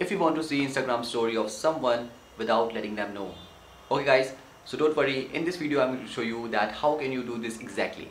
if you want to see Instagram story of someone without letting them know. Okay guys, so don't worry, in this video I'm going to show you that how can you do this exactly.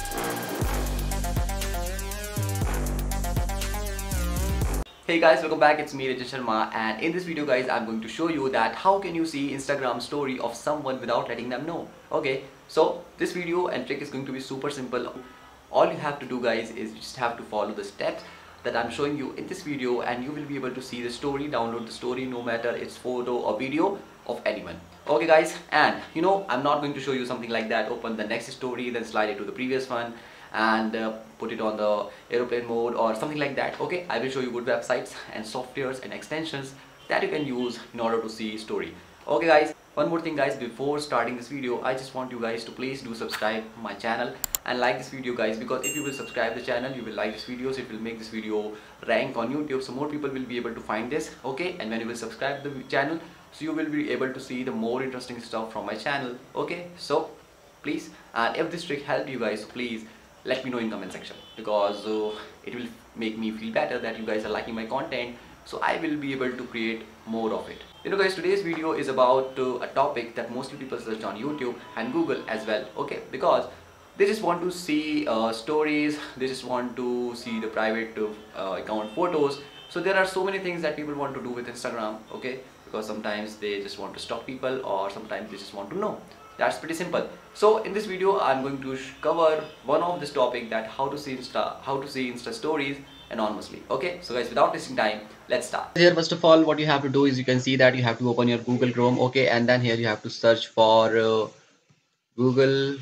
Hey guys, welcome back. It's me Rajjan Sharma, and in this video guys I'm going to show you that how can you see Instagram story of someone without letting them know. Okay, so this video and trick is going to be super simple. All you have to do guys is you just have to follow the steps that I'm showing you in this video, and you will be able to see the story, download the story, no matter it's photo or video of anyone. Okay guys, and I'm not going to show you something like that, open the next story then slide it to the previous one and put it on the aeroplane mode or something like that. Okay, I will show you good websites and softwares and extensions that you can use in order to see story. Okay guys, one more thing guys, before starting this video I just want you guys to please do subscribe my channel and like this video guys, because if you will subscribe the channel, you will like this videos, it will make this video rank on YouTube, so more people will be able to find this. Okay, and when you will subscribe the channel, so you will be able to see the more interesting stuff from my channel. Okay, so please, and if this trick helped you guys, please let me know in comment section, because it will make me feel better that you guys are liking my content, so I will be able to create more of it. Guys, today's video is about a topic that mostly people search on YouTube and Google as well. Okay, because they just want to see stories, they just want to see the private account photos. So there are so many things that people want to do with Instagram. Okay, because sometimes they just want to stalk people, or sometimes they just want to know. That's pretty simple. So in this video I'm going to cover one of this topic, that how to see Insta stories anonymously. Okay, so guys, without wasting time, let's start. Here first of all what you have to do is, you can see that you have to open your Google Chrome. Okay, and then here you have to search for Google.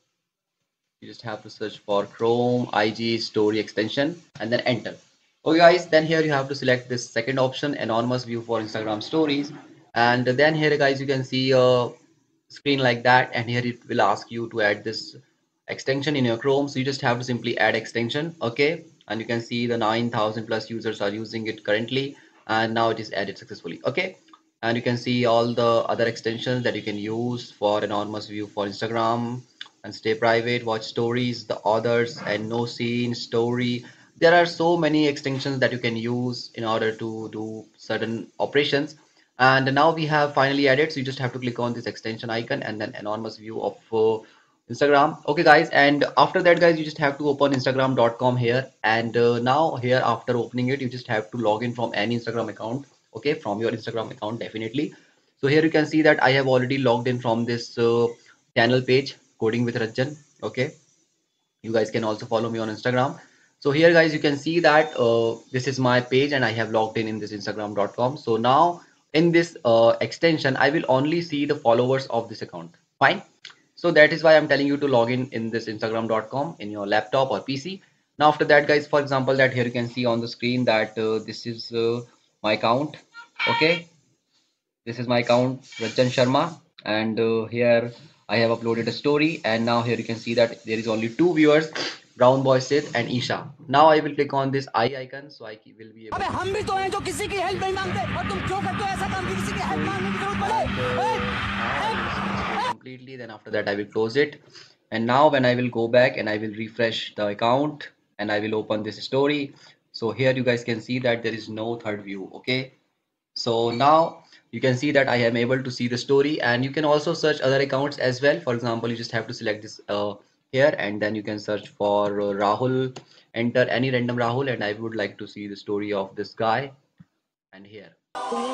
You just have to search for Chrome IG story extension and then enter. Okay guys, then here you have to select this second option, anonymous view for Instagram stories, and then here guys you can see a screen like that, and here it will ask you to add this extension in your Chrome. So you just have to simply add extension. Okay, and you can see the 9,000 plus users are using it currently, and now it is added successfully. Okay, and you can see all the other extensions that you can use for anonymous view for Instagram and stay private, watch stories, the others, and no scene story. There are so many extensions that you can use in order to do certain operations. And now we have finally added, so you just have to click on this extension icon and then anonymous view of Instagram. Okay guys, and after that guys, you just have to open instagram.com here, and now here after opening it, you just have to log in from any Instagram account. Okay, from your Instagram account definitely. So here you can see that I have already logged in from this channel page, Coding with Rajjan. Okay, you guys can also follow me on Instagram. So here guys, you can see that this is my page and I have logged in this instagram.com. So now in this extension I will only see the followers of this account. Fine, so that is why I'm telling you to log in this instagram.com in your laptop or PC. Now after that guys, for example, that here you can see on the screen that this is my account. Okay, this is my account, Rajjan Sharma, and here I have uploaded a story, and now here you can see that there is only 2 viewers, Brown Boy Sid and Isha. Now I will click on this eye icon, so I will be able to completely. Then after that I will close it, and now when I will go back and I will refresh the account and I will open this story, so here you guys can see that there is no third view. Okay, so now you can see that I am able to see the story, and you can also search other accounts as well. For example, you just have to select this here, and then you can search for Rahul, enter any random Rahul, and I would like to see the story of this guy, and here. Okay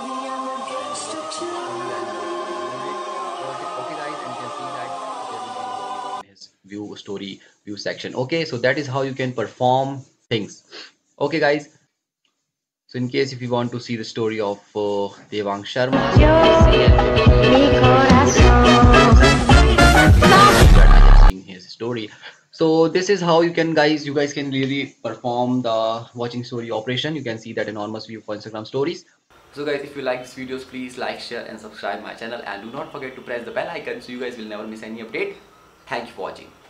guys, and you can see that there will be no in his view section. Okay, so that is how you can perform things. Okay guys, so in case if you want to see the story of Rajjan Sharma, seeing his story. So this is how you can you guys can really perform the watching story operation. You can see that enormous view for Instagram stories. So guys, if you like this videos, please like, share and subscribe my channel, and do not forget to press the bell icon so you guys will never miss any update. Thank you for watching.